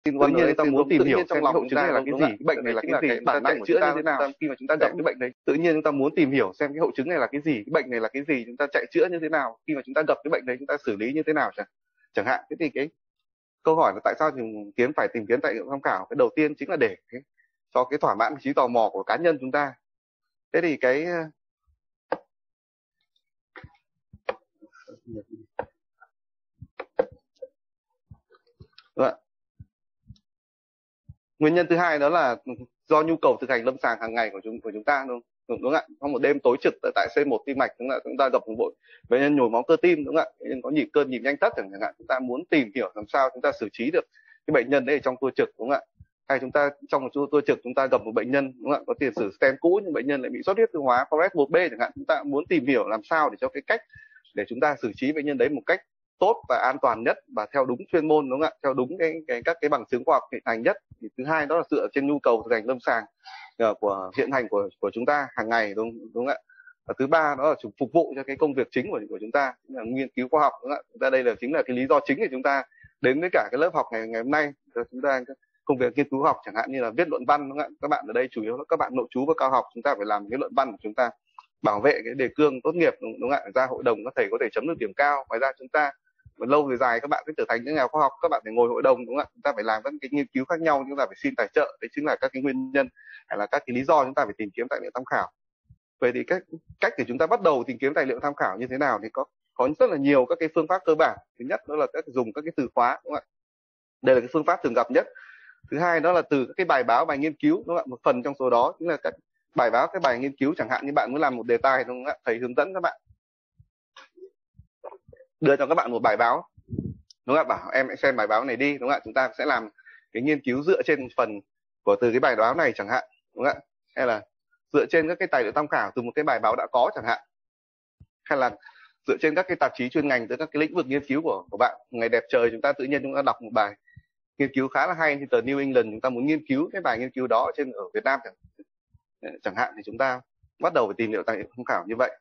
tự nhiên chúng ta muốn tìm hiểu xem cái hội chứng này là cái gì, cái bệnh này là cái gì, bản năng của chúng ta như thế nào khi mà chúng ta gặp cái bệnh đấy. Tự nhiên chúng ta muốn tìm hiểu xem cái hội chứng này là cái gì, cái bệnh này là cái gì, chúng ta chạy chữa như thế nào, khi mà chúng ta gặp cái bệnh đấy chúng ta xử lý như thế nào chẳng hạn. Thế thì cái câu hỏi là tại sao phải tìm kiếm tài liệu tham khảo, cái đầu tiên chính là để cho cái thỏa mãn trí tò mò của cá nhân chúng ta. Thế thì cái nguyên nhân thứ hai đó là do nhu cầu thực hành lâm sàng hàng ngày của chúng ta, đúng không ạ? Trong một đêm tối trực tại C1 tim mạch, chúng ta gặp một bệnh nhân nhồi máu cơ tim, đúng không ạ? Bệnh nhân có cơn nhịp nhanh thất chẳng hạn, chúng ta muốn tìm hiểu làm sao chúng ta xử trí được cái bệnh nhân đấy trong tour trực, đúng không ạ? Hay chúng ta trong một tour trực chúng ta gặp một bệnh nhân, đúng không ạ, có tiền sử stent cũ nhưng bệnh nhân lại bị xuất huyết tiêu hóa Forest 1B chẳng hạn, chúng ta muốn tìm hiểu làm sao để cho cái cách để chúng ta xử trí bệnh nhân đấy một cách tốt và an toàn nhất và theo đúng chuyên môn, đúng không ạ, theo đúng các cái bằng chứng khoa học hiện hành nhất. Thì thứ hai đó là dựa trên nhu cầu thực hành lâm sàng của hiện hành của chúng ta hàng ngày, đúng không ạ? Và thứ ba đó là phục vụ cho cái công việc chính của chúng ta là nghiên cứu khoa học, đúng không ạ? Chúng ta đây chính là cái lý do chính để chúng ta đến với cả cái lớp học ngày hôm nay. Chúng ta công việc nghiên cứu học chẳng hạn như là viết luận văn, đúng không ạ? Các bạn ở đây chủ yếu là các bạn nội trú và cao học, chúng ta phải làm cái luận văn của chúng ta bảo vệ cái đề cương tốt nghiệp, đúng không ạ? Ra hội đồng các thầy có thể chấm được điểm cao. Ngoài ra chúng ta lâu rồi dài các bạn phải trở thành những nhà khoa học, các bạn phải ngồi hội đồng, đúng không ạ? Chúng ta phải làm các cái nghiên cứu khác nhau, chúng ta phải xin tài trợ. Đấy chính là các cái nguyên nhân hay là các cái lý do chúng ta phải tìm kiếm tài liệu tham khảo. Vậy thì cách để chúng ta bắt đầu tìm kiếm tài liệu tham khảo như thế nào thì có rất là nhiều các cái phương pháp cơ bản. Thứ nhất đó là dùng các cái từ khóa, đúng không ạ? Đây là cái phương pháp thường gặp nhất. Thứ hai đó là từ các cái bài báo, bài nghiên cứu, đúng không ạ? Một phần trong số đó chính là các bài báo, các bài nghiên cứu, chẳng hạn như bạn muốn làm một đề tài, đúng không ạ? Thầy hướng dẫn các bạn, đưa cho các bạn một bài báo, đúng không ạ? Bảo em hãy xem bài báo này đi, đúng không ạ? Chúng ta sẽ làm cái nghiên cứu dựa trên phần từ cái bài báo này chẳng hạn, đúng không ạ? Hay là dựa trên các cái tài liệu tham khảo từ một cái bài báo đã có chẳng hạn, hay là dựa trên các cái tạp chí chuyên ngành tới các cái lĩnh vực nghiên cứu của bạn. Ngày đẹp trời chúng ta tự nhiên chúng ta đọc một bài nghiên cứu khá là hay như tờ New England, chúng ta muốn nghiên cứu cái bài nghiên cứu đó ở Việt Nam chẳng hạn, thì chúng ta bắt đầu phải tìm hiểu tài liệu tham khảo như vậy.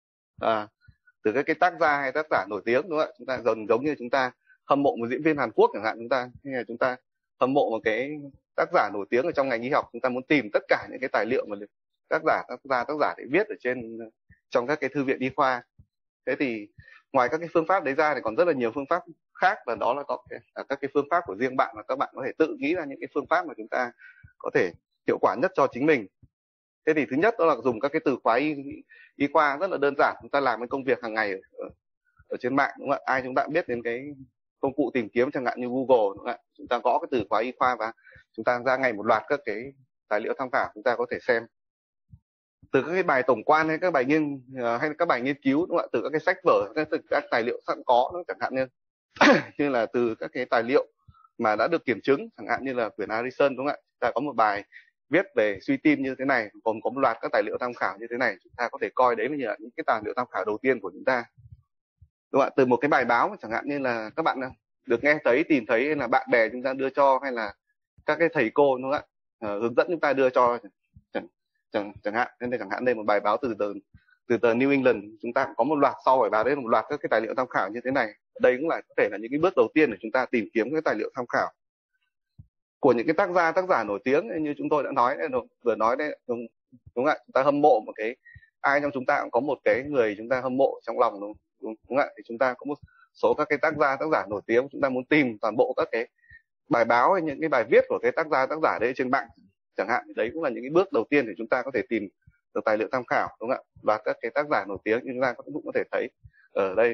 Từ các cái tác gia hay tác giả nổi tiếng, đúng không ạ? Chúng ta giống như chúng ta hâm mộ một diễn viên Hàn Quốc chẳng hạn, chúng ta hâm mộ một cái tác giả nổi tiếng ở trong ngành y học, chúng ta muốn tìm tất cả những cái tài liệu mà tác giả để viết ở trong các cái thư viện y khoa. Thế thì ngoài các cái phương pháp đấy ra thì còn rất là nhiều phương pháp khác, và đó là các cái phương pháp của riêng bạn, và các bạn có thể tự nghĩ ra những cái phương pháp mà chúng ta có thể hiệu quả nhất cho chính mình. Thế thì thứ nhất đó là dùng các cái từ khóa y khoa rất là đơn giản, chúng ta làm cái công việc hàng ngày ở trên mạng, đúng không ạ? Ai chúng ta biết đến cái công cụ tìm kiếm chẳng hạn như Google, đúng không ạ? Chúng ta gõ cái từ khóa y khoa và chúng ta ra ngay một loạt các cái tài liệu tham khảo chúng ta có thể xem, từ các cái bài tổng quan hay các bài nghiên cứu, đúng không ạ? Từ các cái sách vở, các tài liệu sẵn có, chẳng hạn như là từ các cái tài liệu mà đã được kiểm chứng, chẳng hạn như là quyển Harrison, đúng không ạ? Chúng ta có một bài viết về suy tim như thế này, còn có một loạt các tài liệu tham khảo như thế này, chúng ta có thể coi đấy là những cái tài liệu tham khảo đầu tiên của chúng ta, đúng không ạ? Từ một cái bài báo chẳng hạn như là các bạn được nghe thấy, tìm thấy, hay là bạn bè chúng ta đưa cho, hay là các cái thầy cô, đúng không ạ, hướng dẫn chúng ta đưa cho chẳng hạn. Nên chẳng hạn đây một bài báo từ tờ New England, chúng ta có một loạt sau bài báo đấy, một loạt các cái tài liệu tham khảo như thế này. Đây cũng là có thể là những cái bước đầu tiên để chúng ta tìm kiếm cái tài liệu tham khảo của những cái tác giả nổi tiếng như chúng tôi đã nói đấy, vừa nói đấy, đúng không ạ? Chúng ta hâm mộ một cái ai trong chúng ta cũng có một cái người chúng ta hâm mộ trong lòng, đúng không ạ? Thì chúng ta có một số các cái tác giả nổi tiếng, chúng ta muốn tìm toàn bộ các cái bài báo hay những cái bài viết của cái tác giả đấy trên mạng chẳng hạn. Đấy cũng là những cái bước đầu tiên để chúng ta có thể tìm được tài liệu tham khảo, đúng không ạ? Và các cái tác giả nổi tiếng như chúng ta cũng có thể thấy ở đây,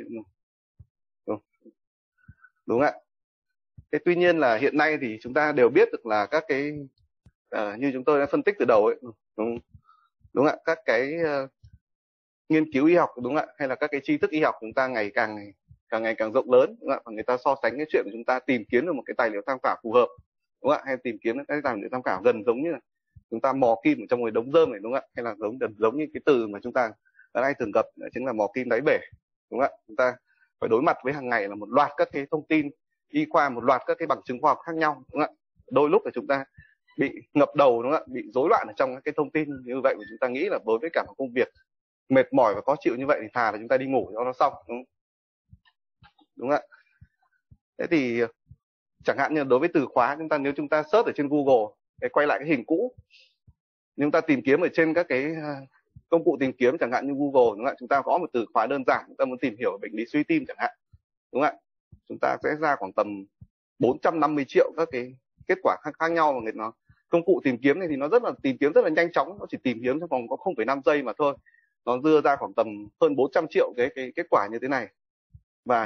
đúng không ạ? Thế tuy nhiên là hiện nay thì chúng ta đều biết được là các cái như chúng tôi đã phân tích từ đầu ấy, đúng không ạ? Các cái nghiên cứu y học, đúng không ạ? Hay là các cái tri thức y học chúng ta càng ngày càng rộng lớn, đúng không ạ? Và người ta so sánh cái chuyện của chúng ta tìm kiếm được một cái tài liệu tham khảo phù hợp, đúng không ạ? Hay tìm kiếm cái tài liệu tham khảo gần giống như là chúng ta mò kim ở trong một đống rơm này, đúng không ạ? Hay là giống như cái từ mà chúng ta hay thường gặp chính là mò kim đáy bể, đúng không ạ? Chúng ta phải đối mặt với hàng ngày là một loạt các cái thông tin y khoa, một loạt các cái bằng chứng khoa học khác nhau, đúng không ạ? Đôi lúc là chúng ta bị ngập đầu, đúng không ạ? Bị rối loạn ở trong các cái thông tin như vậy, và chúng ta nghĩ là đối với cả một công việc mệt mỏi và khó chịu như vậy thì thà là chúng ta đi ngủ cho nó xong, đúng không ạ? Thế thì Chẳng hạn như đối với từ khóa, nếu chúng ta search ở trên Google để quay lại cái hình cũ, chúng ta tìm kiếm ở trên các cái công cụ tìm kiếm chẳng hạn như Google, đúng không ạ? Chúng ta có một từ khóa đơn giản, chúng ta muốn tìm hiểu bệnh lý suy tim chẳng hạn, đúng không ạ? Chúng ta sẽ ra khoảng tầm 450 triệu các cái kết quả khác nhau, mà nó công cụ tìm kiếm này thì nó tìm kiếm rất là nhanh chóng, nó chỉ tìm kiếm trong vòng có 0,5 giây mà thôi, nó đưa ra khoảng tầm hơn 400 triệu cái kết quả như thế này. Và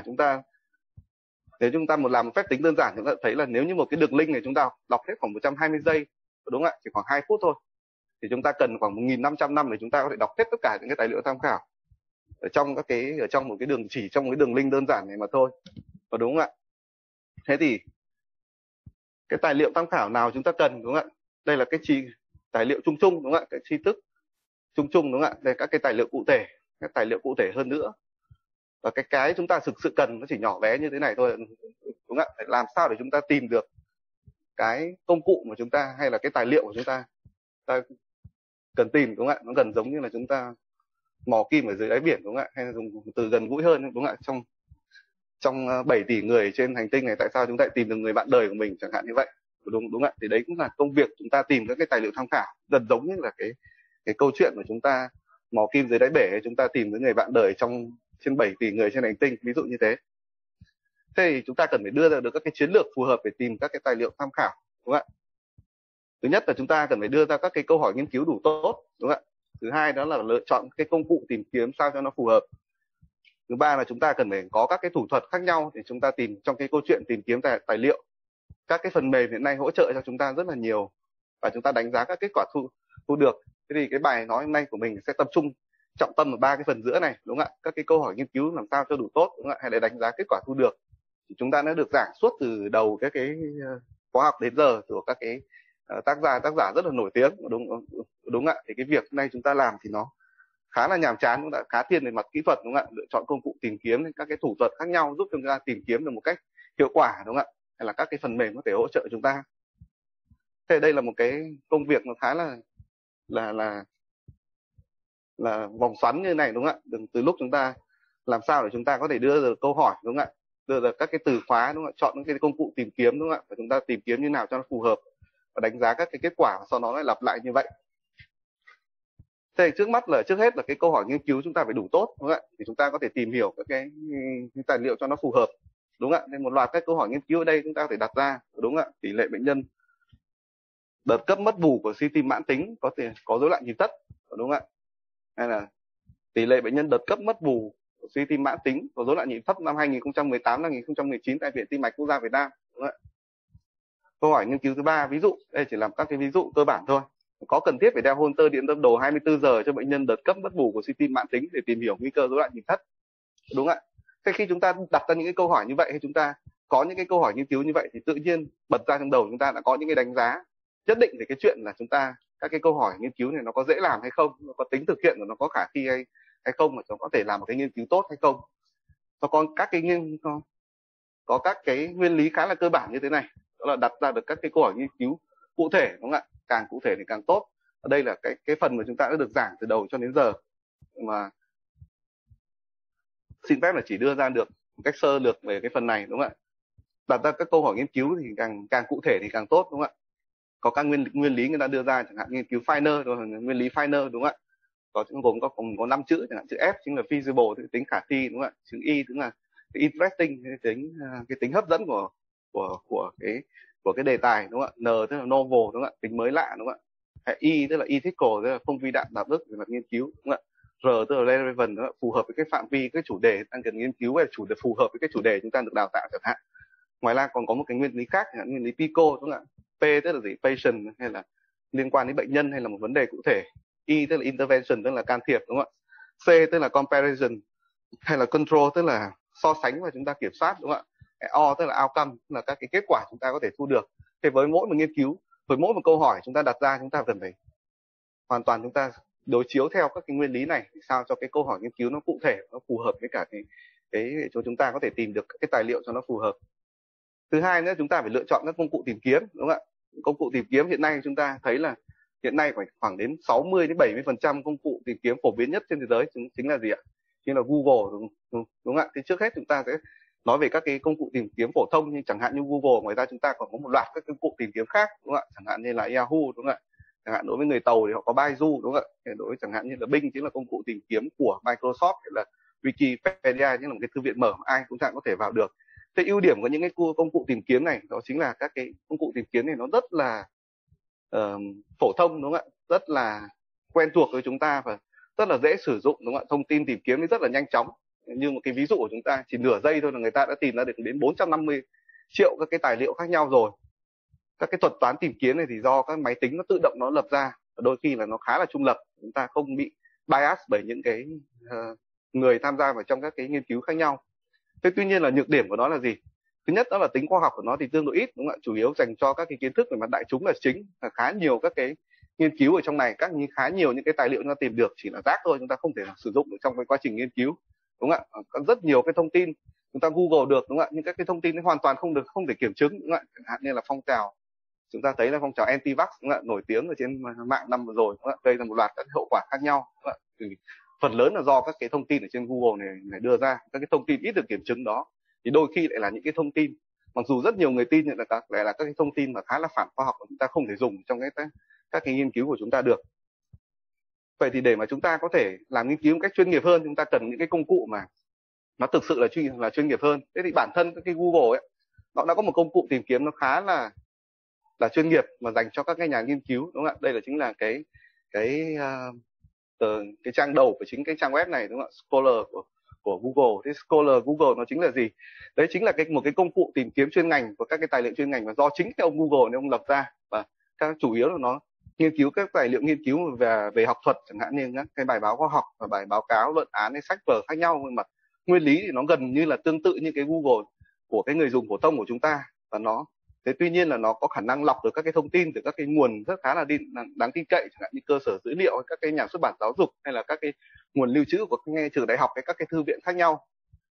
nếu chúng ta làm một phép tính đơn giản, chúng ta thấy là nếu như một cái đường link này chúng ta đọc hết khoảng 120 giây, đúng không ạ, chỉ khoảng 2 phút thôi, thì chúng ta cần khoảng 1.500 năm để chúng ta có thể đọc hết tất cả những cái tài liệu tham khảo ở trong một cái đường link đơn giản này mà thôi, đúng không ạ? Thế thì cái tài liệu tham khảo nào chúng ta cần, đúng không ạ? Đây là cái tài liệu chung chung, đúng không ạ? Cái tri thức chung chung, đúng không ạ? Đây các cái tài liệu cụ thể, các tài liệu cụ thể hơn nữa. Và cái chúng ta thực sự cần nó chỉ nhỏ bé như thế này thôi, đúng không ạ? Làm sao để chúng ta tìm được cái công cụ mà chúng ta, hay là cái tài liệu của chúng ta cần tìm, đúng không ạ? Nó gần giống như là chúng ta mò kim ở dưới đáy biển, đúng không ạ? Hay là dùng từ gần gũi hơn, đúng không ạ? Trong 7 tỷ người trên hành tinh này, tại sao chúng ta lại tìm được người bạn đời của mình chẳng hạn như vậy, đúng không ạ? Thì đấy cũng là công việc chúng ta tìm các cái tài liệu tham khảo, gần giống như là cái câu chuyện của chúng ta mò kim dưới đáy bể, chúng ta tìm những người bạn đời trên 7 tỷ người trên hành tinh, ví dụ như thế. Thế thì chúng ta cần phải đưa ra được các cái chiến lược phù hợp để tìm các cái tài liệu tham khảo, đúng không ạ? Thứ nhất là chúng ta cần phải đưa ra các cái câu hỏi nghiên cứu đủ tốt, đúng không ạ? Thứ hai đó là lựa chọn cái công cụ tìm kiếm sao cho nó phù hợp. Thứ ba là chúng ta cần phải có các cái thủ thuật khác nhau để chúng ta tìm trong cái câu chuyện tìm kiếm tài liệu. Các cái phần mềm hiện nay hỗ trợ cho chúng ta rất là nhiều, và chúng ta đánh giá các kết quả thu được. Thế thì cái bài nói hôm nay của mình sẽ tập trung trọng tâm ở 3 cái phần giữa này, đúng không ạ? Các cái câu hỏi nghiên cứu làm sao cho đủ tốt, đúng không ạ? Hay là đánh giá kết quả thu được. Thì chúng ta đã được giảng suốt từ đầu cái khóa học đến giờ của các cái tác giả rất là nổi tiếng, đúng không ạ? Thì cái việc này chúng ta làm thì nó khá là nhàm chán, cũng đã khá thiên về mặt kỹ thuật, đúng không ạ? Lựa chọn công cụ tìm kiếm, các cái thủ thuật khác nhau giúp chúng ta tìm kiếm được một cách hiệu quả, đúng không ạ? Hay là các cái phần mềm có thể hỗ trợ chúng ta. Thế đây là một cái công việc nó khá là vòng xoắn như này, đúng không ạ? Từ lúc chúng ta làm sao để chúng ta có thể đưa được câu hỏi, đúng không ạ? Đưa được các cái từ khóa, đúng không ạ? Chọn những cái công cụ tìm kiếm, đúng không ạ? Và chúng ta tìm kiếm như nào cho nó phù hợp và đánh giá các cái kết quả, và sau đó lại lặp lại như vậy. Thế trước hết là cái câu hỏi nghiên cứu chúng ta phải đủ tốt, đúng không ạ? Thì chúng ta có thể tìm hiểu các cái tài liệu cho nó phù hợp, đúng không ạ? Nên một loạt các câu hỏi nghiên cứu ở đây chúng ta có thể đặt ra, đúng không ạ? Tỷ lệ bệnh nhân đợt cấp mất bù của suy tim mãn tính có rối loạn nhịp thất, đúng không ạ? Hay là tỷ lệ bệnh nhân đợt cấp mất bù của suy tim mãn tính có rối loạn nhịp thất năm 2018 2019 tại Viện Tim mạch Quốc gia Việt Nam, đúng không ạ? Câu hỏi nghiên cứu thứ ba, ví dụ, đây chỉ làm các cái ví dụ cơ bản thôi. Có cần thiết phải đeo Holter điện tâm đồ 24 giờ cho bệnh nhân đợt cấp mất bù của suy tim mãn tính để tìm hiểu nguy cơ rối loạn nhịp thất, đúng không ạ? Thế khi chúng ta đặt ra những cái câu hỏi như vậy, hay chúng ta có những cái câu hỏi nghiên cứu như vậy, thì tự nhiên bật ra trong đầu chúng ta đã có những cái đánh giá nhất định về cái chuyện là các cái câu hỏi nghiên cứu này nó có dễ làm hay không, nó có tính thực hiện của nó có khả thi hay không, mà nó có thể làm một cái nghiên cứu tốt hay không. Nó có các cái nguyên lý khá là cơ bản như thế này, đó là đặt ra được các cái câu hỏi nghiên cứu cụ thể, đúng không ạ? Càng cụ thể thì càng tốt. Ở đây là cái phần mà chúng ta đã được giảng từ đầu cho đến giờ, mà xin phép là chỉ đưa ra được một cách sơ lược về cái phần này, đúng không ạ? Đặt ra các câu hỏi nghiên cứu thì càng cụ thể thì càng tốt, đúng không ạ? Có các nguyên lý người ta đưa ra, chẳng hạn nghiên cứu Feiner, nguyên lý Feiner, đúng không ạ? Gồm có 5 chữ, chẳng hạn chữ F chính là feasible, tính khả thi, đúng không ạ? Chữ I tức là interesting, cái tính hấp dẫn của cái đề tài, đúng không ạ? N tức là novel, đúng không ạ? Tính mới lạ, đúng không ạ? I tức là ethical, tức là không vi đạo đạo đức về mặt nghiên cứu, đúng không ạ? R tức là relevant, phù hợp với cái phạm vi, cái chủ đề đang cần nghiên cứu, hay phù hợp với cái chủ đề chúng ta được đào tạo chẳng hạn. Ngoài ra còn có một cái nguyên lý khác, chẳng hạn nguyên lý PICO, đúng không ạ? P tức là gì? Patient, hay là liên quan đến bệnh nhân hay là một vấn đề cụ thể. I tức là intervention, tức là can thiệp, đúng không ạ? C tức là comparison, hay là control, tức là so sánh và chúng ta kiểm soát, đúng không ạ? O tức là outcome, tức là các cái kết quả chúng ta có thể thu được. Thế với mỗi một nghiên cứu, với mỗi một câu hỏi chúng ta đặt ra, chúng ta cần phải hoàn toàn chúng ta đối chiếu theo các cái nguyên lý này, sao cho cái câu hỏi nghiên cứu nó cụ thể, nó phù hợp với cả cái cho chúng ta có thể tìm được cái tài liệu cho nó phù hợp. Thứ hai nữa, chúng ta phải lựa chọn các công cụ tìm kiếm, đúng không ạ? Công cụ tìm kiếm hiện nay chúng ta thấy là hiện nay khoảng đến 60 đến 70% công cụ tìm kiếm phổ biến nhất trên thế giới chính là gì ạ? Chính là Google, đúng không ạ? Thì trước hết chúng ta sẽ nói về các cái công cụ tìm kiếm phổ thông, nhưng chẳng hạn như Google, ngoài ra chúng ta còn có một loạt các công cụ tìm kiếm khác, đúng không ạ? Chẳng hạn như là Yahoo, đúng không ạ? Chẳng hạn đối với người Tàu thì họ có Baidu, đúng không ạ? Đối với chẳng hạn như là Bing chính là công cụ tìm kiếm của Microsoft, hay là Wikipedia chính là một cái thư viện mở mà ai cũng có thể vào được. Thế ưu điểm của những cái công cụ tìm kiếm này đó chính là các cái công cụ tìm kiếm này nó rất là phổ thông, đúng không ạ? Rất là quen thuộc với chúng ta và rất là dễ sử dụng, đúng không ạ? Thông tin tìm kiếm thì rất là nhanh chóng. Như một cái ví dụ của chúng ta, chỉ nửa giây thôi là người ta đã tìm ra được đến 450 triệu các cái tài liệu khác nhau rồi. Các cái thuật toán tìm kiếm này thì do các máy tính nó tự động nó lập ra, đôi khi là nó khá là trung lập, chúng ta không bị bias bởi những cái người tham gia vào trong các cái nghiên cứu khác nhau. Thế tuy nhiên là nhược điểm của nó là gì? Thứ nhất đó là tính khoa học của nó thì tương đối ít, đúng không ạ? Chủ yếu dành cho các cái kiến thức về mặt đại chúng là chính, là khá nhiều các cái nghiên cứu ở trong này, khá nhiều những cái tài liệu chúng ta tìm được chỉ là rác thôi, chúng ta không thể sử dụng được trong cái quá trình nghiên cứu, đúng không ạ? Có rất nhiều cái thông tin chúng ta Google được, đúng không ạ? Nhưng các cái thông tin ấy hoàn toàn không thể kiểm chứng, đúng không ạ? Chẳng hạn như là phong trào, chúng ta thấy là phong trào anti-vax, đúng không ạ? Nổi tiếng ở trên mạng năm vừa rồi, đúng không ạ? Gây ra một loạt các hậu quả khác nhau, đúng không ạ? Thì phần lớn là do các cái thông tin ở trên Google này đưa ra, các cái thông tin ít được kiểm chứng đó, thì đôi khi lại là những cái thông tin mặc dù rất nhiều người tin là các cái thông tin mà khá là phản khoa học mà chúng ta không thể dùng trong các cái nghiên cứu của chúng ta được. Vậy thì để mà chúng ta có thể làm nghiên cứu một cách chuyên nghiệp hơn, chúng ta cần những cái công cụ mà nó thực sự là chuyên nghiệp hơn. Thế thì bản thân cái Google ấy, nó đã có một công cụ tìm kiếm nó khá là chuyên nghiệp mà dành cho các cái nhà nghiên cứu, đúng không ạ? Đây là chính là cái trang đầu của chính cái trang web này, đúng không ạ? Scholar của Google. Thế Scholar Google nó chính là gì? Đấy chính là một cái công cụ tìm kiếm chuyên ngành của các cái tài liệu chuyên ngành mà do chính cái ông Google này ông lập ra, và chủ yếu là nó nghiên cứu các tài liệu nghiên cứu về học thuật, chẳng hạn như các cái bài báo khoa học và bài báo cáo, luận án hay sách vở khác nhau, nhưng mà nguyên lý thì nó gần như là tương tự như cái Google của cái người dùng phổ thông của chúng ta, và tuy nhiên là nó có khả năng lọc được các cái thông tin từ các cái nguồn rất khá là đáng tin cậy, chẳng hạn như cơ sở dữ liệu, các cái nhà xuất bản giáo dục, hay là các cái nguồn lưu trữ của ngay trường đại học, hay các cái thư viện khác nhau.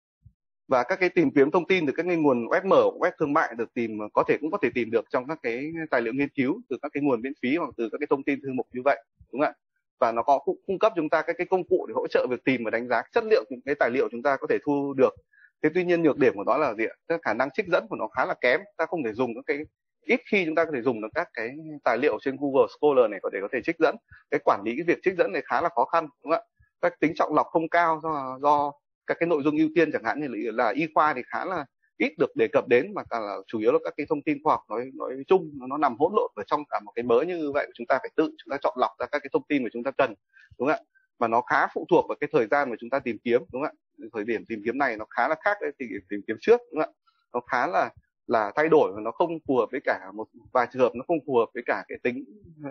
Và các cái tìm kiếm thông tin từ các cái nguồn web mở, web thương mại được cũng có thể tìm được trong các cái tài liệu nghiên cứu từ các cái nguồn miễn phí hoặc từ các cái thông tin thư mục như vậy, đúng không ạ? Và nó có cung cấp chúng ta các cái công cụ để hỗ trợ việc tìm và đánh giá chất liệu những cái tài liệu chúng ta có thể thu được. Thế tuy nhiên nhược điểm của nó là gì ạ? Cái khả năng trích dẫn của nó khá là kém, ta không thể dùng ít khi chúng ta có thể dùng được các cái tài liệu trên Google Scholar này có thể trích dẫn. Cái quản lý cái việc trích dẫn này khá là khó khăn, đúng không ạ? Các tính chọn lọc không cao do các cái nội dung ưu tiên, chẳng hạn như là y khoa thì khá là ít được đề cập đến, mà là chủ yếu là các cái thông tin khoa học nói chung nó nằm hỗn lộn ở trong cả một cái mớ như vậy. Chúng ta phải chúng ta chọn lọc ra các cái thông tin mà chúng ta cần, đúng không ạ? Mà nó khá phụ thuộc vào cái thời gian mà chúng ta tìm kiếm, đúng không ạ? Thời điểm tìm kiếm này nó khá là khác với tìm kiếm trước, đúng không ạ? Nó khá là thay đổi và nó không phù hợp với cả một vài trường hợp, nó không phù hợp với cả cái tính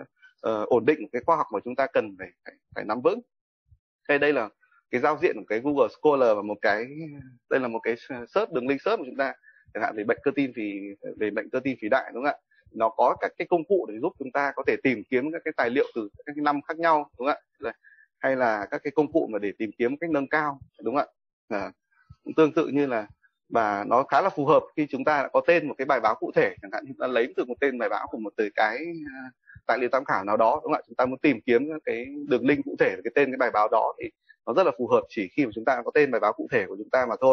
ổn định của cái khoa học mà chúng ta cần phải nắm vững. Đây là cái giao diện của cái Google Scholar, và đây là một cái đường link search của chúng ta, chẳng hạn về bệnh cơ tim phì đại, đúng không ạ? Nó có các cái công cụ để giúp chúng ta có thể tìm kiếm các cái tài liệu từ các cái năm khác nhau, đúng không ạ? Hay là các cái công cụ mà để tìm kiếm cách nâng cao, đúng không ạ? Cũng tương tự như là, và nó khá là phù hợp khi chúng ta đã có tên một cái bài báo cụ thể, chẳng hạn như chúng ta lấy từ một tên bài báo của một cái tài liệu tham khảo nào đó, đúng không ạ? Chúng ta muốn tìm kiếm cái đường link cụ thể về cái tên cái bài báo đó thì nó rất là phù hợp chỉ khi mà chúng ta có tên bài báo cụ thể của chúng ta mà thôi.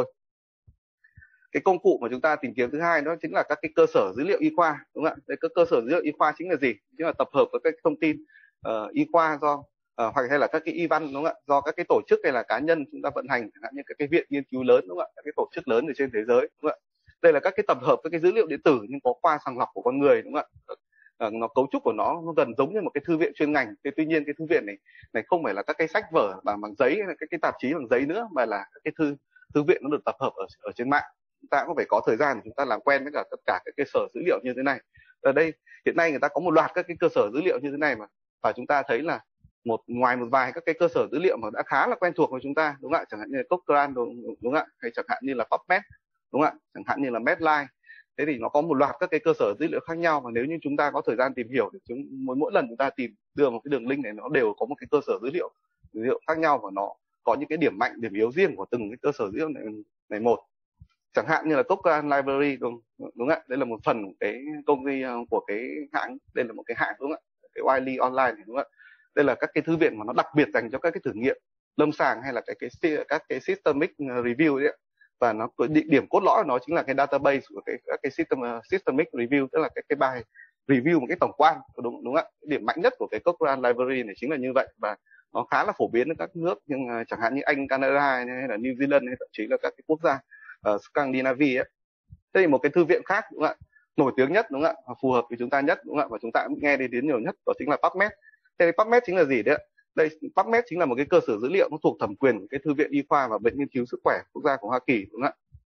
Cái công cụ mà chúng ta tìm kiếm thứ hai đó chính là các cái cơ sở dữ liệu y khoa, đúng không ạ? Cái cơ sở dữ liệu y khoa chính là gì? Chính là tập hợp các thông tin y khoa hoặc hay là các cái y văn, đúng không ạ? Do các cái tổ chức hay là cá nhân chúng ta vận hành, chẳng hạn như các cái viện nghiên cứu lớn, đúng không ạ? Các cái tổ chức lớn ở trên thế giới, đúng không ạ? Đây là các cái tập hợp các cái dữ liệu điện tử nhưng có khoa sàng lọc của con người, đúng không ạ? Nó cấu trúc của nó gần giống như một cái thư viện chuyên ngành. Tuy nhiên cái thư viện này không phải là các cái sách vở bằng giấy hay là các cái tạp chí bằng giấy nữa, mà là các cái thư viện nó được tập hợp ở trên mạng. Chúng ta cũng phải có thời gian để chúng ta làm quen với cả tất cả các cái sở dữ liệu như thế này. Ở đây hiện nay người ta có một loạt các cái cơ sở dữ liệu như thế này và chúng ta thấy là ngoài một vài các cái cơ sở dữ liệu mà đã khá là quen thuộc với chúng ta, đúng không ạ? Chẳng hạn như là Cochrane, đúng không ạ? Hay chẳng hạn như là PubMed, đúng không ạ? Chẳng hạn như là Medline. Thế thì nó có một loạt các cái cơ sở dữ liệu khác nhau, và nếu như chúng ta có thời gian tìm hiểu thì mỗi lần chúng ta đưa một cái đường link này, nó đều có một cái cơ sở dữ liệu khác nhau, và nó có những cái điểm mạnh điểm yếu riêng của từng cái cơ sở dữ liệu này một. Chẳng hạn như là Cochrane Library, đúng không ạ? Đây là một phần của cái công ty của cái hãng, đây là một cái hãng, đúng không ạ? Cái Wiley Online này, đúng không ạ? Đây là các cái thư viện mà nó đặc biệt dành cho các cái thử nghiệm lâm sàng hay là các cái systemic review ấy. và nó điểm cốt lõi của nó chính là cái database của các cái systemic review, tức là cái bài review một cái tổng quan, đúng không ạ? Điểm mạnh nhất của cái Cochrane library này chính là như vậy, và nó khá là phổ biến ở các nước nhưng chẳng hạn như Anh, Canada hay là New Zealand hay thậm chí là các cái quốc gia ở Scandinavia ấy. Thế thì một cái thư viện khác, đúng không ạ, nổi tiếng nhất, đúng không ạ, phù hợp với chúng ta nhất, đúng không ạ, và chúng ta cũng nghe đến nhiều nhất, đó chính là PubMed. Thế thì PubMed chính là gì đấy ạ? Đây, PubMed chính là một cái cơ sở dữ liệu nó thuộc thẩm quyền của cái thư viện y khoa và viện nghiên cứu sức khỏe quốc gia của Hoa Kỳ, đúng không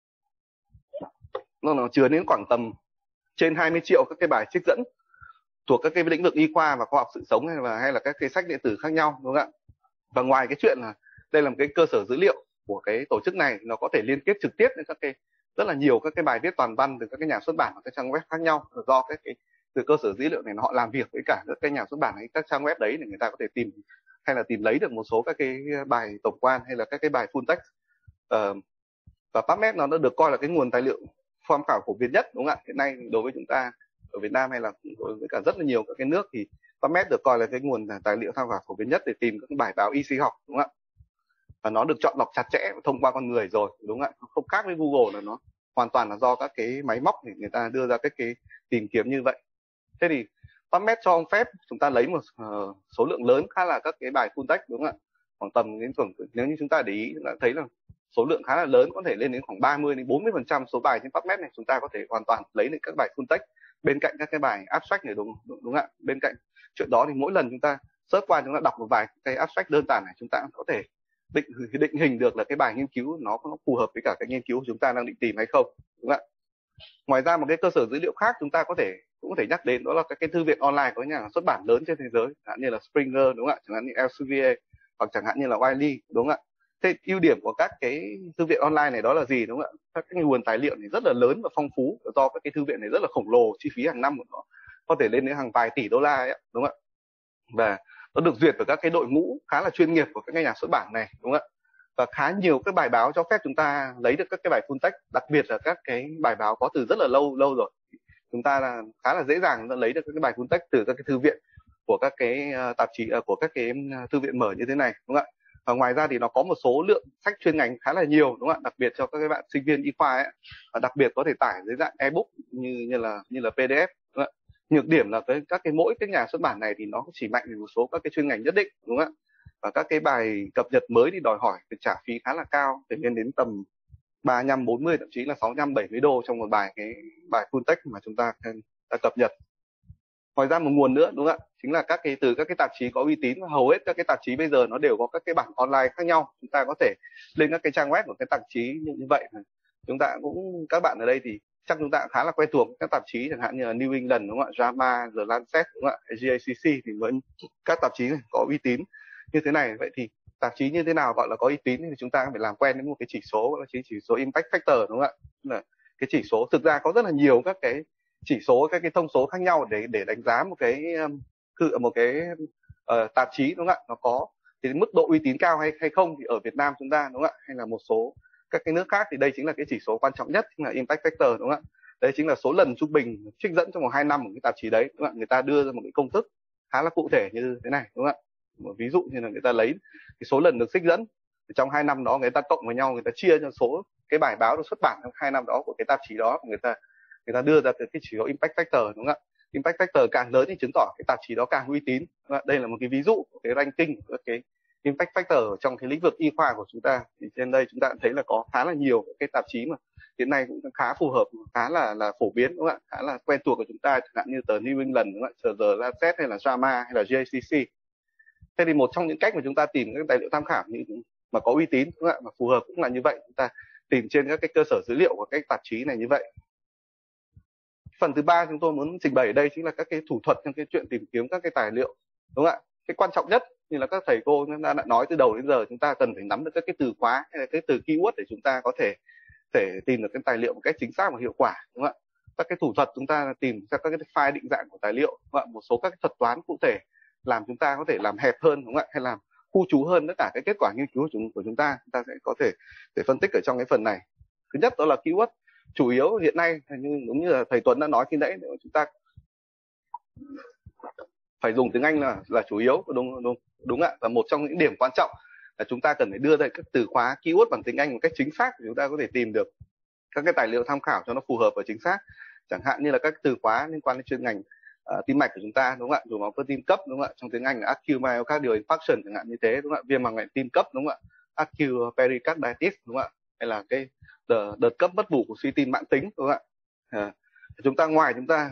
ạ? Nó chứa đến khoảng tầm trên 20 triệu các cái bài trích dẫn thuộc các cái lĩnh vực y khoa và khoa học sự sống hay là các cái sách điện tử khác nhau, đúng không ạ? Và ngoài cái chuyện là đây là một cái cơ sở dữ liệu của cái tổ chức này, nó có thể liên kết trực tiếp đến các cái rất là nhiều các cái bài viết toàn văn từ các cái nhà xuất bản và các trang web khác nhau, do các cái từ cơ sở dữ liệu này họ làm việc với cả các cái nhà xuất bản hay các trang web đấy để người ta có thể tìm hay là tìm lấy được một số các cái bài tổng quan hay là các cái bài full text. Và PubMed nó đã được coi là cái nguồn tài liệu tham khảo phổ biến nhất, đúng không ạ? Hiện nay đối với chúng ta ở Việt Nam hay là đối với cả rất là nhiều các cái nước thì PubMed được coi là cái nguồn tài liệu tham khảo phổ biến nhất để tìm các bài báo y sinh học, đúng không ạ? Và nó được chọn lọc chặt chẽ thông qua con người rồi, đúng không ạ? Nó không khác với Google là nó hoàn toàn là do các cái máy móc để người ta đưa ra các cái tìm kiếm như vậy. Thế thì PubMed cho phép chúng ta lấy một số lượng lớn khá là các cái bài full text, đúng không ạ? Khoảng tầm đến nếu như chúng ta để ý chúng ta thấy là số lượng khá là lớn, có thể lên đến khoảng 30 đến 40% số bài trên PubMed này chúng ta có thể hoàn toàn lấy được các bài full text bên cạnh các cái bài abstract này, đúng không ạ? Bên cạnh chuyện đó thì mỗi lần chúng ta search qua, chúng ta đọc một vài cái abstract đơn giản này, chúng ta có thể định hình được là cái bài nghiên cứu nó phù hợp với cả cái nghiên cứu chúng ta đang định tìm hay không, đúng không ạ? Ngoài ra một cái cơ sở dữ liệu khác chúng ta cũng có thể nhắc đến, đó là các cái thư viện online của nhà xuất bản lớn trên thế giới, chẳng hạn như là Springer, đúng không ạ, chẳng hạn như Elsevier hoặc chẳng hạn như là Wiley, đúng không ạ? Thế ưu điểm của các cái thư viện online này đó là gì, đúng không ạ? Các cái nguồn tài liệu này rất là lớn và phong phú, do các cái thư viện này rất là khổng lồ, chi phí hàng năm của nó có thể lên đến hàng vài tỷ đô la ấy, đúng không ạ? Và nó được duyệt bởi các cái đội ngũ khá là chuyên nghiệp của các cái nhà xuất bản này, đúng không ạ? Và khá nhiều các bài báo cho phép chúng ta lấy được các cái bài full text, đặc biệt là các cái bài báo có từ rất là lâu rồi. Chúng ta là khá là dễ dàng lấy được các cái bài full text từ các cái thư viện của các cái tạp chí của các cái thư viện mở như thế này, đúng không ạ? Và ngoài ra thì nó có một số lượng sách chuyên ngành khá là nhiều, đúng không ạ? Đặc biệt cho các cái bạn sinh viên y khoa ấy, và đặc biệt có thể tải dưới dạng ebook như là PDF, đúng không ạ? Nhược điểm là các cái mỗi cái nhà xuất bản này thì nó chỉ mạnh về một số các cái chuyên ngành nhất định, đúng không ạ? Và các cái bài cập nhật mới thì đòi hỏi phải trả phí khá là cao, để lên đến tầm 35, 40, thậm chí là 65, 70 đô trong một bài full text mà chúng ta cập nhật. Ngoài ra một nguồn nữa, đúng không ạ, chính là từ các cái tạp chí có uy tín. Hầu hết các cái tạp chí bây giờ nó đều có các cái bản online khác nhau, chúng ta có thể lên các cái trang web của cái tạp chí như vậy. Chúng ta cũng, các bạn ở đây thì chắc chúng ta cũng khá là quen thuộc các tạp chí chẳng hạn như là New England, đúng không ạ, JAMA, The Lancet, đúng không ạ, GACC, thì với các tạp chí này có uy tín như thế này. Vậy thì tạp chí như thế nào gọi là có uy tín thì chúng ta phải làm quen với một cái chỉ số, gọi là chỉ số impact factor, đúng không ạ? Là cái chỉ số, thực ra có rất là nhiều các cái chỉ số, các cái thông số khác nhau để đánh giá một cái tạp chí, đúng không ạ, nó có thì mức độ uy tín cao hay không. Thì ở Việt Nam chúng ta, đúng không ạ, hay là một số các cái nước khác thì đây chính là cái chỉ số quan trọng nhất, chính là impact factor, đúng không ạ? Đấy chính là số lần trung bình trích dẫn trong vòng 2 năm của cái tạp chí đấy, đúng không ạ? Người ta đưa ra một cái công thức khá là cụ thể như thế này, đúng không ạ? Một ví dụ như là người ta lấy cái số lần được trích dẫn trong 2 năm đó, người ta cộng với nhau, người ta chia cho số cái bài báo được xuất bản trong 2 năm đó của cái tạp chí đó, người ta đưa ra cái chỉ số impact factor, đúng không ạ? Impact factor càng lớn thì chứng tỏ cái tạp chí đó càng uy tín. Đây là một cái ví dụ của cái ranking của cái impact factor trong cái lĩnh vực y khoa của chúng ta. Thì trên đây chúng ta thấy là có khá là nhiều cái tạp chí mà hiện nay cũng khá phù hợp, khá là phổ biến, đúng không ạ, khá là quen thuộc của chúng ta, chẳng hạn như tờ New England, đúng không ạ, tờ The Lancet hay là JAMA hay là GACC. Thế thì một trong những cách mà chúng ta tìm các tài liệu tham khảo mà có uy tín, đúng không ạ, mà phù hợp cũng là như vậy, chúng ta tìm trên các cái cơ sở dữ liệu của các tạp chí này như vậy. Phần thứ ba chúng tôi muốn trình bày ở đây chính là các cái thủ thuật trong cái chuyện tìm kiếm các cái tài liệu, đúng không ạ? Cái quan trọng nhất như là các thầy cô chúng ta đã nói từ đầu đến giờ, chúng ta cần phải nắm được các cái từ khóa hay là cái từ keyword để chúng ta có thể tìm được cái tài liệu một cách chính xác và hiệu quả, đúng không ạ? Các cái thủ thuật chúng ta tìm ra các cái file định dạng của tài liệu, đúng không ạ? Một số các cái thuật toán cụ thể làm chúng ta có thể làm hẹp hơn, đúng không ạ, hay làm khu trú hơn tất cả cái kết quả nghiên cứu của chúng ta sẽ có thể để phân tích ở trong cái phần này. Thứ nhất đó là keyword. Chủ yếu hiện nay đúng như là thầy Tuấn đã nói khi nãy, chúng ta phải dùng tiếng Anh là chủ yếu, đúng ạ. Và một trong những điểm quan trọng là chúng ta cần phải đưa ra các từ khóa keyword bằng tiếng Anh một cách chính xác để chúng ta có thể tìm được các cái tài liệu tham khảo cho nó phù hợp và chính xác. Chẳng hạn như là các từ khóa liên quan đến chuyên ngành tim mạch của chúng ta, đúng không ạ, nhồi máu cơ tim cấp, đúng không ạ, trong tiếng Anh là acute myocardial infarction chẳng hạn như thế, đúng không ạ, viêm màng nghẽn tim cấp, đúng không ạ, acute pericarditis, đúng không ạ, hay là cái đợt cấp mất ngủ của suy tim mãn tính, đúng không ạ. Chúng ta ngoài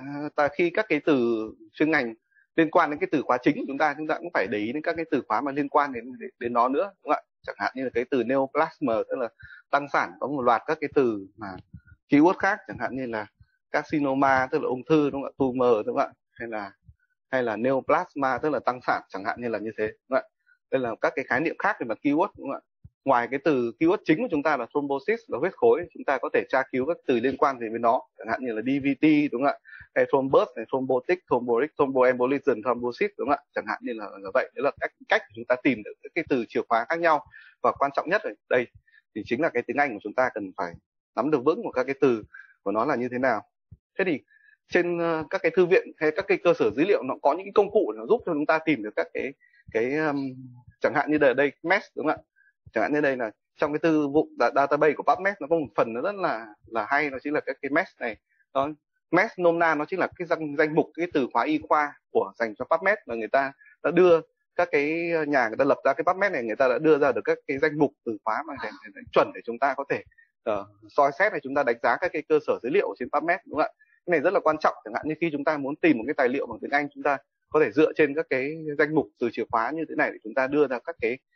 khi các cái từ chuyên ngành liên quan đến cái từ khóa chính của chúng ta cũng phải để ý đến các cái từ khóa mà liên quan đến nó nữa, đúng không ạ. Chẳng hạn như là cái từ neoplasm, tức là tăng sản, có một loạt các cái từ mà keyword khác, chẳng hạn như là carcinoma, tức là ung thư, đúng không ạ, tumor, đúng không ạ, hay là neoplasma, tức là tăng sản, chẳng hạn như là như thế, đúng không ạ. Đây là các cái khái niệm khác về mặt keyword, đúng không ạ. Ngoài cái từ keyword chính của chúng ta là thrombosis, là huyết khối, chúng ta có thể tra cứu các từ liên quan gì với nó, chẳng hạn như là DVT, đúng không ạ, hay thrombus, hay thrombotic, thromboric, thromboembolism, thrombosis, đúng không ạ, chẳng hạn như là vậy. Đấy là cách chúng ta tìm được các cái từ chìa khóa khác nhau. Và quan trọng nhất ở đây thì chính là cái tiếng Anh của chúng ta cần phải nắm được vững một các cái từ của nó là như thế nào. Thế thì trên các cái thư viện hay các cái cơ sở dữ liệu nó có những cái công cụ để nó giúp cho chúng ta tìm được các cái chẳng hạn như đây MESH, đúng không ạ. Chẳng hạn như đây là trong cái thư vụ database của PubMed nó có một phần nó rất là hay, nó chính là các cái MESH này. Đó, MESH nôm na nó chính là cái danh mục cái từ khóa y khoa của dành cho PubMed, và người ta đã đưa các cái nhà người ta lập ra cái PubMed này, người ta đã đưa ra được các cái danh mục từ khóa mà để chuẩn để chúng ta có thể soi xét hay chúng ta đánh giá các cái cơ sở dữ liệu trên PubMed, đúng không ạ. Cái này rất là quan trọng. Chẳng hạn như khi chúng ta muốn tìm một cái tài liệu bằng tiếng Anh, chúng ta có thể dựa trên các cái danh mục từ chìa khóa như thế này để chúng ta đưa ra các cái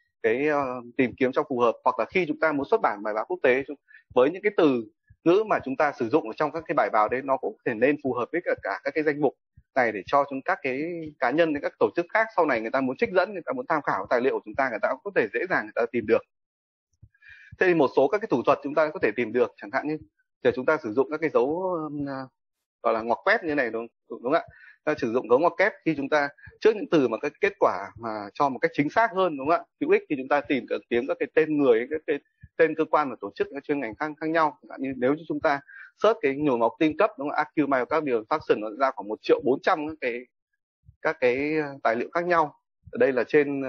tìm kiếm cho phù hợp, hoặc là khi chúng ta muốn xuất bản bài báo quốc tế với những cái từ ngữ mà chúng ta sử dụng ở trong các cái bài báo đấy, nó cũng thể nên phù hợp với cả các cái danh mục này để cho các cái cá nhân hay các tổ chức khác sau này người ta muốn trích dẫn, người ta muốn tham khảo tài liệu của chúng ta, người ta cũng có thể dễ dàng người ta tìm được. Thế thì một số các cái thủ thuật chúng ta có thể tìm được, chẳng hạn như để chúng ta sử dụng các cái dấu gọi là ngoặc kép như này, đúng không ạ. Ta sử dụng dấu ngoặc kép khi chúng ta trước những từ mà cái kết quả mà cho một cách chính xác hơn, đúng không ạ, hữu ích, thì chúng ta tìm kiếm các cái tên người, các cái tên cơ quan và tổ chức, các chuyên ngành khác nhau. Chẳng hạn như nếu như chúng ta search cái nhồi máu tim cấp, đúng không, acute myocardial infarction, nó ra khoảng 1.400.000 các cái tài liệu khác nhau. Ở đây là trên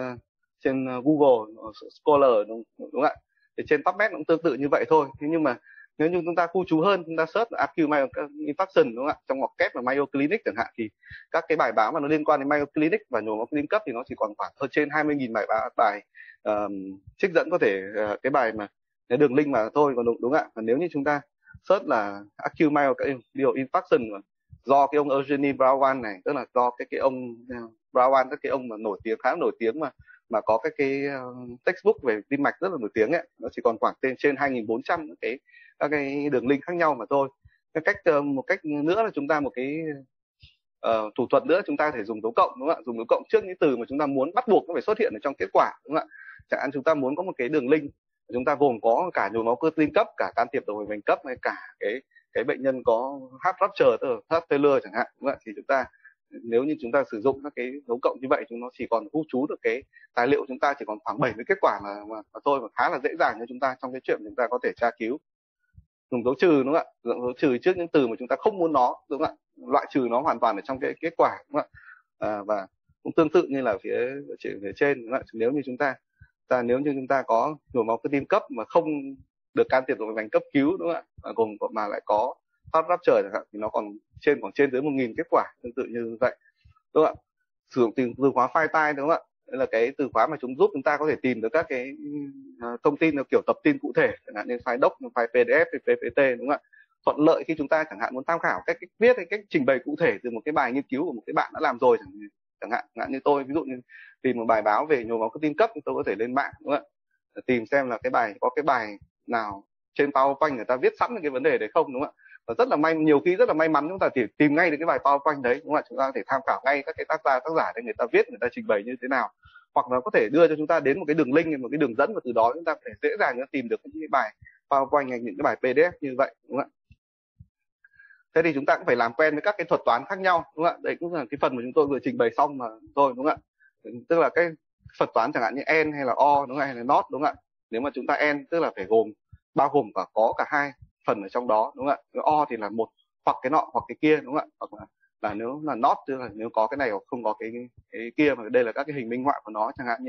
Google Scholar, đúng không ạ. Thì trên PubMed cũng tương tự như vậy thôi. Thế nhưng mà nếu như chúng ta khu trú hơn, chúng ta search acute myocardial infarction, đúng không ạ, trong ngoặc kép và Mayo Clinic chẳng hạn, thì các cái bài báo mà nó liên quan đến Mayo Clinic và nhồi máu tim cấp thì nó chỉ còn khoảng hơn trên 20.000 bài trích dẫn, có thể cái bài mà cái đường link mà thôi, còn đúng ạ. Và nếu như chúng ta search là acute myocardial infarction do cái ông Eugene Brawan này, tức là do cái ông Brawan, các cái ông mà nổi tiếng, khá nổi tiếng mà có các cái textbook về tim mạch rất là nổi tiếng ấy, nó chỉ còn khoảng trên 2.400 các cái đường link khác nhau mà thôi. Một cách nữa là chúng ta một cái thủ thuật nữa, chúng ta có thể dùng dấu cộng, đúng không ạ, dùng dấu cộng trước những từ mà chúng ta muốn bắt buộc nó phải xuất hiện ở trong kết quả, đúng không ạ. Chẳng hạn chúng ta muốn có một cái đường link chúng ta gồm có cả nhồi máu cơ tim cấp, cả can thiệp động mạch vành cấp, hay cả cái bệnh nhân có heart rupture, tức là heart failure chẳng hạn, đúng không ạ, thì chúng ta nếu như chúng ta sử dụng các cái dấu cộng như vậy, chúng nó chỉ còn ghi chú được cái tài liệu chúng ta chỉ còn khoảng 70 kết quả mà thôi, mà khá là dễ dàng cho chúng ta trong cái chuyện chúng ta có thể tra cứu. Dùng dấu trừ, đúng không ạ, dùng dấu trừ trước những từ mà chúng ta không muốn nó, đúng không ạ, loại trừ nó hoàn toàn ở trong cái kết quả, đúng không ạ. Và cũng tương tự như là phía trên, đúng không ạ. Nếu như chúng ta có nhồi máu cơ tim cấp mà không được can thiệp động mạch vành cấp cứu, đúng không ạ, gồm mà lại có heart rupture chẳng hạn, thì nó còn trên dưới 1.000 kết quả tương tự như vậy, đúng không ạ. Sử dụng từ khóa file type, đúng không ạ, đây là cái từ khóa mà chúng giúp chúng ta có thể tìm được các cái thông tin theo kiểu tập tin cụ thể, chẳng hạn như file doc, file PDF, PPT, đúng không ạ. Thuận lợi khi chúng ta chẳng hạn muốn tham khảo cách viết hay cách trình bày cụ thể từ một cái bài nghiên cứu của một cái bạn đã làm rồi, chẳng hạn như tôi, ví dụ như tìm một bài báo về nhồi máu cơ tim cấp thì tôi có thể lên mạng, đúng không ạ, tìm xem là có cái bài nào trên PowerPoint người ta viết sẵn cái vấn đề đấy không, đúng không ạ. Và nhiều khi rất là may mắn chúng ta chỉ tìm ngay được cái bài PowerPoint đấy, đúng không ạ. Chúng ta có thể tham khảo ngay các cái tác giả để người ta viết, người ta trình bày như thế nào, hoặc là có thể đưa cho chúng ta đến một cái đường link, một cái đường dẫn, và từ đó chúng ta có thể dễ dàng tìm được những cái bài PowerPoint hay những cái bài PDF như vậy, đúng không ạ. Thế thì chúng ta cũng phải làm quen với các cái thuật toán khác nhau, đúng không ạ. Đấy cũng là cái phần mà chúng tôi vừa trình bày xong mà thôi, đúng không ạ. Tức là cái thuật toán chẳng hạn như and hay là or, đúng không ạ, hay là not, đúng không ạ. Nếu mà chúng ta and tức là phải bao gồm có cả hai phần ở trong đó, đúng không ạ. Nếu or thì là một hoặc cái nọ hoặc cái kia, đúng không ạ. Hoặc là nếu là not tức là nếu có cái này hoặc không có cái kia, mà đây là các cái hình minh họa của nó, chẳng hạn như là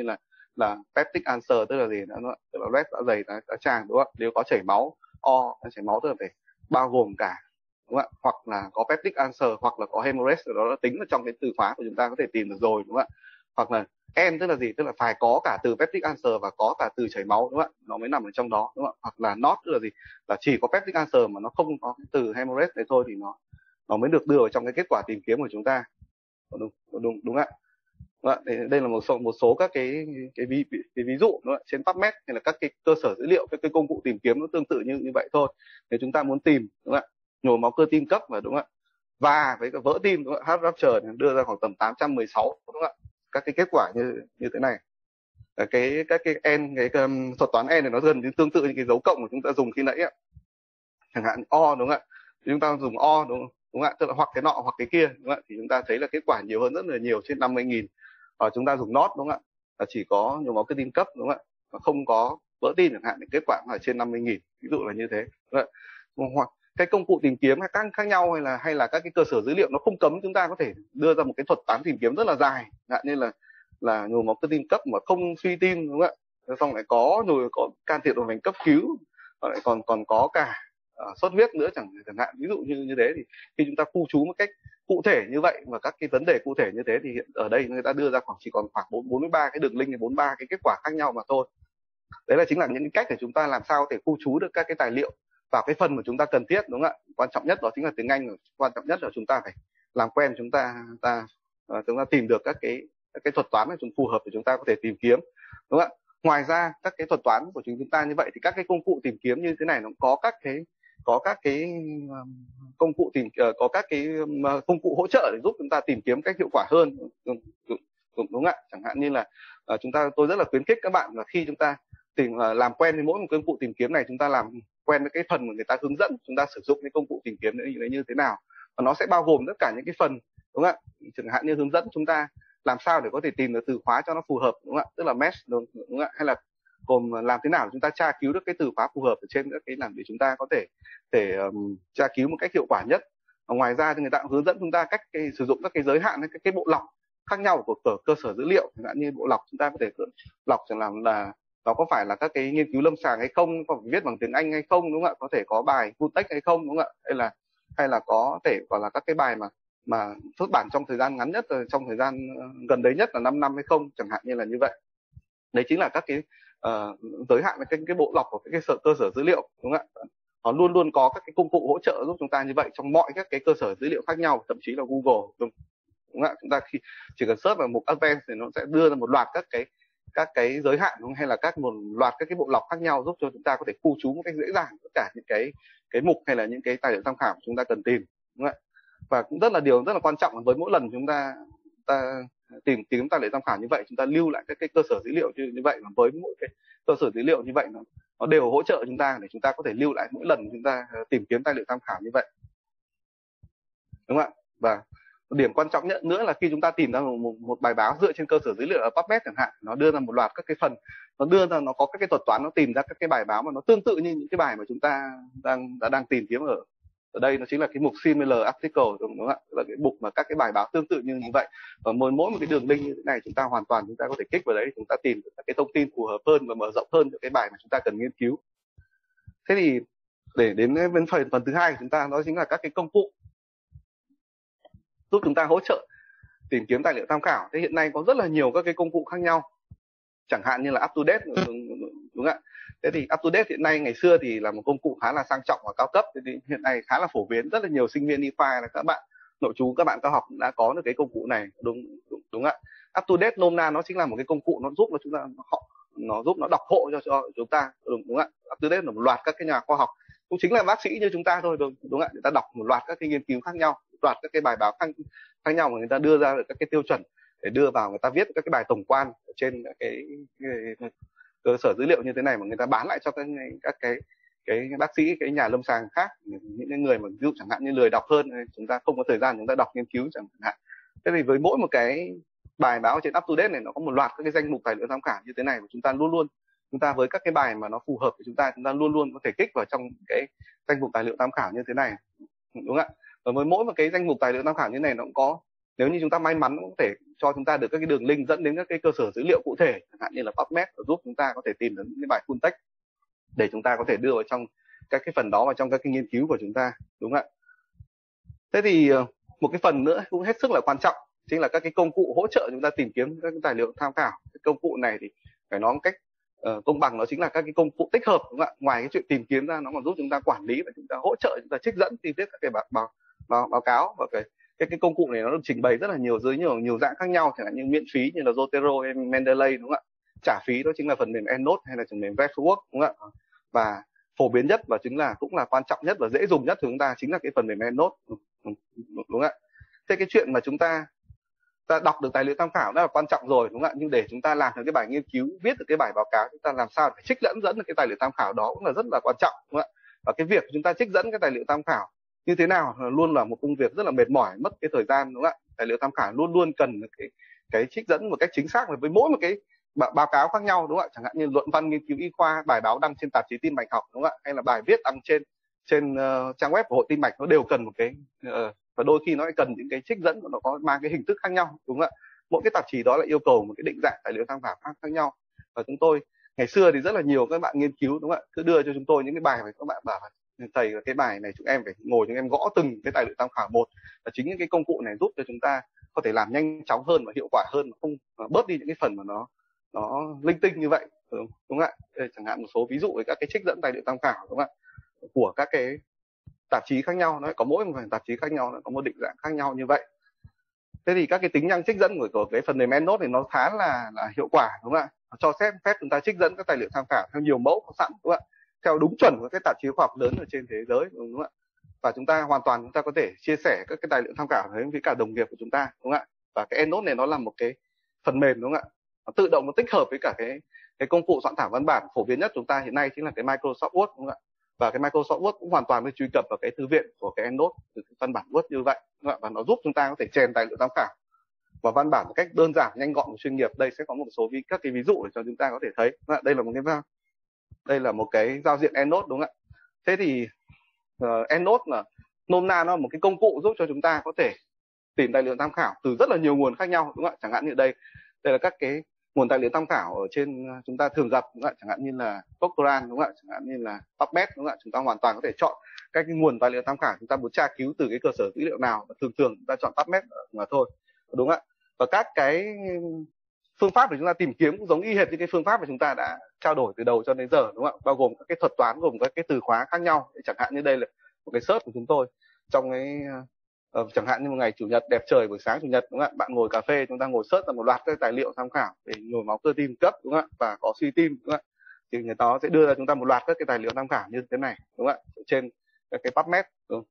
là peptic ulcer, tức là gì, tức là loét dạ dày tá tràng, đúng không? Nếu có chảy máu, chảy máu tức là phải bao gồm cả, đúng không ạ? Hoặc là có peptic ulcer hoặc là có hemorrhage, đó là tính vào trong cái từ khóa của chúng ta có thể tìm được rồi, đúng không ạ? Hoặc là N tức là gì, tức là phải có cả từ peptic ulcer và có cả từ chảy máu, đúng không ạ? Nó mới nằm ở trong đó, đúng không ạ? Hoặc là NOT tức là gì, là chỉ có peptic ulcer mà nó không có cái từ hemorrhage đấy thôi thì nó mới được đưa vào trong cái kết quả tìm kiếm của chúng ta. Đúng ạ. Đây là một số các cái ví dụ, đúng không? Trên PubMed hay là các cái cơ sở dữ liệu, các cái công cụ tìm kiếm nó tương tự như vậy thôi. Nếu chúng ta muốn tìm, đúng không ạ, nhồi máu cơ tim cấp, và đúng không ạ, và với cái vỡ tim, đúng không ạ, heart rupture đưa ra khoảng tầm 816, đúng không ạ, các cái kết quả như thế này. Các cái n, thuật toán n này nó gần như tương tự như cái dấu cộng mà chúng ta dùng khi nãy ạ. Chẳng hạn O, đúng không ạ, chúng ta dùng O, đúng không ạ, tức là hoặc cái nọ hoặc cái kia, đúng không ạ, thì chúng ta thấy là kết quả nhiều hơn rất là nhiều, trên 50.000. Chúng ta dùng NOT, đúng không ạ, là chỉ có nhồi máu cơ tim cấp, đúng không ạ, và không có vỡ tim chẳng hạn, thì kết quả là trên 50.000, ví dụ là như thế. Hoặc cái công cụ tìm kiếm khác nhau, hay là các cái cơ sở dữ liệu nó không cấm chúng ta có thể đưa ra một cái thuật toán tìm kiếm rất là dài, như là nhồi máu cơ tim cấp mà không suy tim, đúng không ạ, xong lại có can thiệp động mạch cấp cứu, lại còn có cả sốt huyết nữa chẳng hạn, ví dụ như thế. Thì khi chúng ta khu trú một cách cụ thể như vậy và các cái vấn đề cụ thể như thế, thì hiện ở đây người ta đưa ra chỉ còn khoảng 43 cái đường link, 43 cái kết quả khác nhau mà thôi. Đấy là chính là những cách để chúng ta làm sao để khu trú được các cái tài liệu vào cái phần mà chúng ta cần thiết, đúng không ạ? Quan trọng nhất đó chính là tiếng Anh, quan trọng nhất là chúng ta phải làm quen, chúng ta tìm được các cái thuật toán chúng phù hợp để chúng ta có thể tìm kiếm, đúng không ạ? Ngoài ra các cái thuật toán của chúng ta như vậy thì các cái công cụ tìm kiếm như thế này nó có các cái công cụ có các cái công cụ hỗ trợ để giúp chúng ta tìm kiếm cách hiệu quả hơn, đúng không ạ? Chẳng hạn như là tôi rất là khuyến khích các bạn là khi chúng ta làm quen với mỗi một công cụ tìm kiếm này, chúng ta làm quen với cái phần mà người ta hướng dẫn chúng ta sử dụng cái công cụ tìm kiếm đấy như thế nào, và nó sẽ bao gồm tất cả những cái phần, đúng không ạ? Chẳng hạn như hướng dẫn chúng ta làm sao để có thể tìm được từ khóa cho nó phù hợp, đúng không ạ, tức là match, đúng không ạ, hay là gồm làm thế nào chúng ta tra cứu được cái từ khóa phù hợp ở trên các cái làm để chúng ta có thể tra cứu một cách hiệu quả nhất. Và ngoài ra thì người ta cũng hướng dẫn chúng ta cách sử dụng các cái giới hạn, các cái bộ lọc khác nhau của cơ sở dữ liệu, chẳng hạn như bộ lọc chúng ta có thể lọc chẳng làm là nó có phải là các cái nghiên cứu lâm sàng hay không, có phải viết bằng tiếng Anh hay không, đúng không ạ, có thể có bài full text hay không, đúng không ạ, hay là có thể gọi là các cái bài mà xuất bản trong thời gian ngắn nhất, trong thời gian gần đấy nhất là 5 năm hay không, chẳng hạn như là như vậy. Đấy chính là các cái giới hạn cái bộ lọc của cái cơ sở dữ liệu, đúng không ạ. Nó luôn luôn có các cái công cụ hỗ trợ giúp chúng ta như vậy trong mọi các cái cơ sở dữ liệu khác nhau, thậm chí là Google, đúng không ạ. Chúng ta khi chỉ cần search vào mục Advanced thì nó sẽ đưa ra một loạt các cái giới hạn, hay là một loạt các cái bộ lọc khác nhau giúp cho chúng ta có thể khu trú một cách dễ dàng tất cả những cái mục hay là những cái tài liệu tham khảo chúng ta cần tìm, đúng không ạ. Và cũng điều rất là quan trọng là với mỗi lần chúng ta tìm kiếm tài liệu tham khảo như vậy, chúng ta lưu lại các cái cơ sở dữ liệu như vậy, và với mỗi cái cơ sở dữ liệu như vậy nó đều hỗ trợ chúng ta để chúng ta có thể lưu lại mỗi lần chúng ta tìm kiếm tài liệu tham khảo như vậy, đúng không ạ. Và điểm quan trọng nhất nữa là khi chúng ta tìm ra một bài báo dựa trên cơ sở dữ liệu ở PubMed chẳng hạn, nó đưa ra một loạt các cái phần, nó có các cái thuật toán, nó tìm ra các cái bài báo mà nó tương tự như những cái bài mà chúng ta đang tìm kiếm ở đây, nó chính là cái mục similar article, đúng không ạ, là cái mục mà các cái bài báo tương tự như vậy. Và mỗi một cái đường link như thế này chúng ta hoàn toàn có thể kích vào đấy, chúng ta tìm được các cái thông tin phù hợp hơn và mở rộng hơn cho cái bài mà chúng ta cần nghiên cứu. Thế thì để đến bên phần thứ hai của chúng ta, đó chính là các cái công cụ giúp chúng ta hỗ trợ tìm kiếm tài liệu tham khảo. Thế hiện nay có rất là nhiều các cái công cụ khác nhau, chẳng hạn như là UpToDate, đúng không ạ. Thế thì UpToDate hiện nay, ngày xưa thì là một công cụ khá là sang trọng và cao cấp, thế thì hiện nay khá là phổ biến, rất là nhiều sinh viên y khoa là các bạn nội trú, các bạn cao học đã có được cái công cụ này, đúng ạ. UpToDate nôm na nó chính là một cái công cụ nó giúp chúng ta nó giúp nó đọc hộ cho chúng ta, đúng ạ. UpToDate là một loạt các cái nhà khoa học cũng chính là bác sĩ như chúng ta thôi, đúng ạ, người ta đọc một loạt các cái nghiên cứu khác nhau, loạt các cái bài báo khác nhau mà người ta đưa ra được các cái tiêu chuẩn để đưa vào, người ta viết các cái bài tổng quan ở trên cái cơ sở dữ liệu như thế này, mà người ta bán lại cho các cái bác sĩ, cái nhà lâm sàng khác, những cái người mà ví dụ chẳng hạn như lười đọc hơn, chúng ta không có thời gian chúng ta đọc nghiên cứu chẳng hạn. Thế thì với mỗi một cái bài báo trên UpToDate này, nó có một loạt các cái danh mục tài liệu tham khảo như thế này, và chúng ta luôn luôn với các cái bài mà nó phù hợp với chúng ta luôn luôn có thể kích vào trong cái danh mục tài liệu tham khảo như thế này, đúng không ạ. Và với mỗi một cái danh mục tài liệu tham khảo như này, nó cũng có, nếu như chúng ta may mắn, nó cũng có thể cho chúng ta được các cái đường link dẫn đến các cái cơ sở dữ liệu cụ thể, chẳng hạn như là PubMed, giúp chúng ta có thể tìm được những cái bài full text để chúng ta có thể đưa vào trong các cái phần đó, vào trong các cái nghiên cứu của chúng ta, đúng không ạ? Thế thì một cái phần nữa cũng hết sức là quan trọng chính là các cái công cụ hỗ trợ chúng ta tìm kiếm các cái tài liệu tham khảo. Cái công cụ này thì phải nói một cách công bằng, nó chính là các cái công cụ tích hợp, đúng không ạ? Ngoài cái chuyện tìm kiếm ra, nó còn giúp chúng ta quản lý và chúng ta hỗ trợ chúng ta trích dẫn chi tiết các cái báo cáo. Và cái công cụ này nó được trình bày rất là nhiều dưới nhiều dạng khác nhau, chẳng hạn như miễn phí như là Zotero hay Mendeley, đúng không ạ? Trả phí đó chính là phần mềm EndNote hay là phần mềm RefWorks, đúng không ạ? Và phổ biến nhất và cũng là quan trọng nhất và dễ dùng nhất của chúng ta chính là cái phần mềm EndNote, đúng không ạ? Thế cái chuyện mà chúng ta đọc được tài liệu tham khảo đó là quan trọng rồi, đúng không ạ? Nhưng để chúng ta làm được cái bài nghiên cứu, viết được cái bài báo cáo, chúng ta làm sao để trích dẫn được cái tài liệu tham khảo đó cũng là rất là quan trọng, đúng không ạ? Và cái việc chúng ta trích dẫn cái tài liệu tham khảo như thế nào luôn là một công việc rất là mệt mỏi, mất cái thời gian, đúng không ạ? Tài liệu tham khảo luôn luôn cần cái trích dẫn một cách chính xác với mỗi một cái báo cáo khác nhau, đúng không ạ? Chẳng hạn như luận văn nghiên cứu y khoa, bài báo đăng trên tạp chí Tim mạch học, đúng không ạ? Hay là bài viết đăng trên trang web của Hội Tim mạch, nó đều cần một cái và đôi khi nó lại cần những cái trích dẫn nó có mang cái hình thức khác nhau, đúng không ạ? Mỗi cái tạp chí đó lại yêu cầu một cái định dạng tài liệu tham khảo khác nhau. Và chúng tôi ngày xưa thì rất là nhiều các bạn nghiên cứu, đúng không ạ, cứ đưa cho chúng tôi những cái bài mà các bạn bảo thầy cái bài này chúng em phải ngồi chúng em gõ từng cái tài liệu tham khảo một, và chính những cái công cụ này giúp cho chúng ta có thể làm nhanh chóng hơn và hiệu quả hơn, mà không bớt đi những cái phần mà nó linh tinh như vậy, đúng không ạ? Đây, chẳng hạn một số ví dụ về các cái trích dẫn tài liệu tham khảo, đúng không ạ, của các cái tạp chí khác nhau, nó có mỗi một tạp chí khác nhau, nó có một định dạng khác nhau như vậy. Thế thì các cái tính năng trích dẫn của cái phần mềm EndNote thì nó khá là hiệu quả, đúng không ạ? Nó cho phép chúng ta trích dẫn các tài liệu tham khảo theo nhiều mẫu có sẵn, đúng không ạ? Theo đúng chuẩn của các tạp chí khoa học lớn ở trên thế giới, đúng không ạ? Và chúng ta hoàn toàn có thể chia sẻ các cái tài liệu tham khảo với cả đồng nghiệp của chúng ta, đúng không ạ? Và cái EndNote này nó là một cái phần mềm, đúng không ạ? Nó tự động nó tích hợp với cả cái công cụ soạn thảo văn bản phổ biến nhất chúng ta hiện nay chính là cái Microsoft Word, đúng không ạ? Và cái Microsoft Word cũng hoàn toàn có truy cập vào cái thư viện của cái EndNote từ cái văn bản Word như vậy, và nó giúp chúng ta có thể chèn tài liệu tham khảo và văn bản một cách đơn giản, nhanh gọn và chuyên nghiệp. Đây sẽ có một số các cái ví dụ để cho chúng ta có thể thấy. Đây là một cái giao diện EndNote, đúng không ạ? Thế thì EndNote là nôm na nó là một cái công cụ giúp cho chúng ta có thể tìm tài liệu tham khảo từ rất là nhiều nguồn khác nhau, đúng không ạ? Chẳng hạn như đây là các cái nguồn tài liệu tham khảo ở trên chúng ta thường gặp, đúng không ạ? Chẳng hạn như là Cochrane, đúng không ạ? Chẳng hạn như là PubMed, đúng không ạ? Chúng ta hoàn toàn có thể chọn các cái nguồn tài liệu tham khảo chúng ta muốn tra cứu từ cái cơ sở dữ liệu nào, và thường chúng ta chọn PubMed mà thôi, đúng không ạ? Và các cái phương pháp để chúng ta tìm kiếm cũng giống y hệt như cái phương pháp mà chúng ta đã trao đổi từ đầu cho đến giờ, đúng không ạ? Bao gồm các cái thuật toán, gồm các cái từ khóa khác nhau. Chẳng hạn như đây là một cái search của chúng tôi trong cái chẳng hạn như một ngày chủ nhật đẹp trời, buổi sáng chủ nhật, đúng không ạ? Bạn ngồi cà phê, chúng ta ngồi search ra một loạt các tài liệu tham khảo về nhồi máu cơ tim cấp, đúng không ạ? Và có suy tim, đúng không ạ? Thì người ta sẽ đưa ra chúng ta một loạt các cái tài liệu tham khảo như thế này, đúng không ạ? Trên các cái PubMed,